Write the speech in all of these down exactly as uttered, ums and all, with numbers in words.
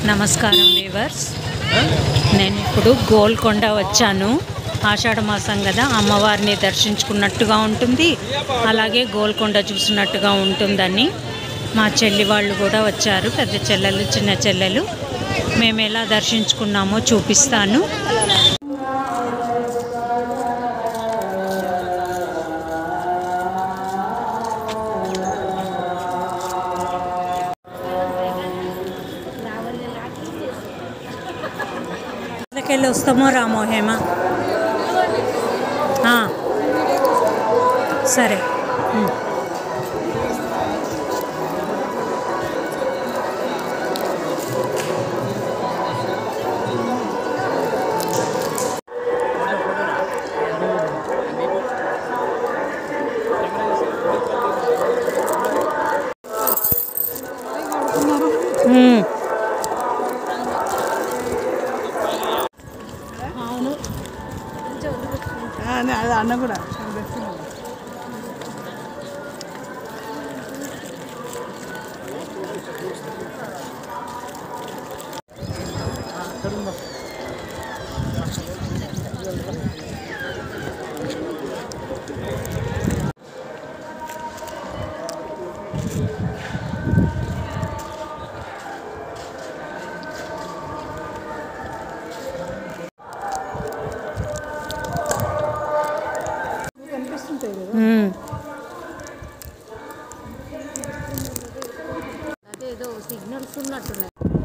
నమస్కారం వీవర్స్, నేను ఇప్పుడు గోల్కొండ వచ్చాను. ఆషాఢ మాసం కదా, అమ్మవారిని దర్శించుకున్నట్టుగా ఉంటుంది, అలాగే గోల్కొండ చూసినట్టుగా ఉంటుందని మా చెల్లి వాళ్ళు కూడా వచ్చారు. పెద్ద చెల్లెలు చిన్న చెల్లెలు. మేము ఎలా దర్శించుకున్నామో చూపిస్తాను. వెళ్ళి వస్తామో రామో హేమ. సరే, అన్న కూడా అదేదో సిగ్నల్స్ ఉన్నట్టున్నాయి.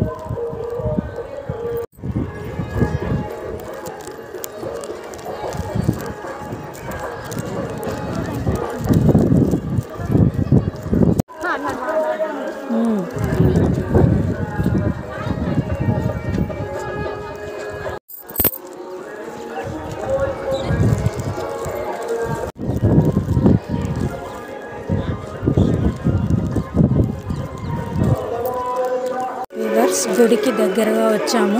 గుడికి దగ్గరగా వచ్చాము.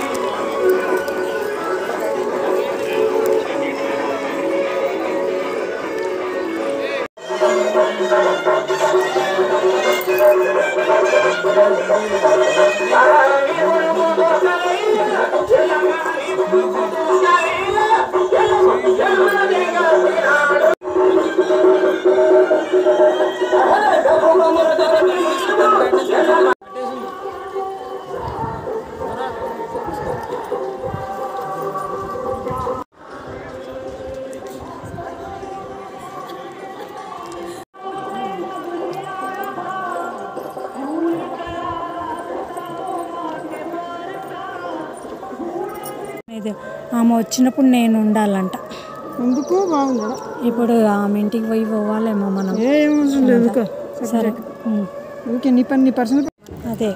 ఆమె వచ్చినప్పుడు నేను ఉండాలంట. ఎందుకు బాగుందా? ఇప్పుడు ఆమె ఇంటికి పోయి పోవాలేమో మనం. సరే, ఓకే. నీ పని నీ పర్సనల్. అదే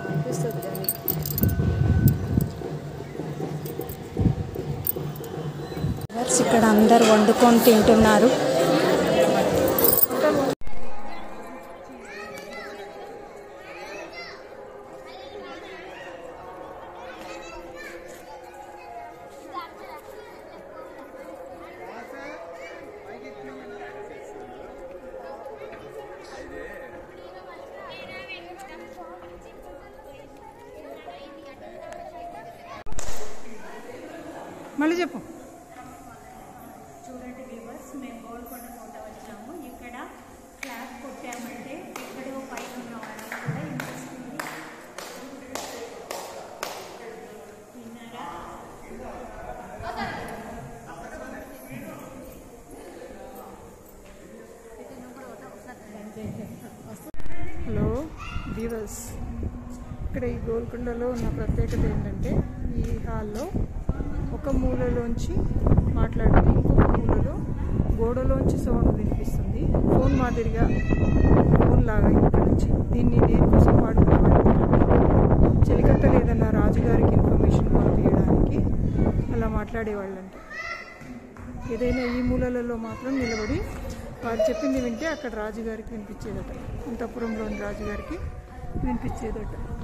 ఇక్కడ అందరు వండుకొని తింటున్నారు. మళ్ళీ చెప్పు. చూడండి వ్యూవర్స్, మేము గోల్కొండ కోట వచ్చాము. ఇక్కడ క్లాప్ కొట్టామంటే ఎక్కడో పైన ఉన్న వాళ్ళకి కూడా ఇనిపిస్తుంది. విన్నారా? హలో వ్యూవర్స్, ఇక్కడ ఈ గోల్కొండలో ఉన్న ప్రత్యేకత ఏంటంటే, ఈ హాల్లో ఒక మూలలోంచి మాట్లాడితే ఇంకొక మూలలో గోడలోంచి సౌండ్ వినిపిస్తుంది. ఫోన్ మాదిరిగా, ఫోన్ లాగా ఇక్కడ నుంచి. దీన్ని దేనికోసం వాడుకునేవాళ్ళంటే, చెలికత్తలు ఏదన్నా రాజుగారికి ఇన్ఫర్మేషన్ పంపించడానికి అలా మాట్లాడేవాళ్ళంట. ఏదైనా ఈ మూలలలో మాత్రం నిలబడి వారు చెప్పింది వింటే అక్కడ రాజుగారికి వినిపించేదట. అంతఃపురంలోని రాజుగారికి వినిపించేదట.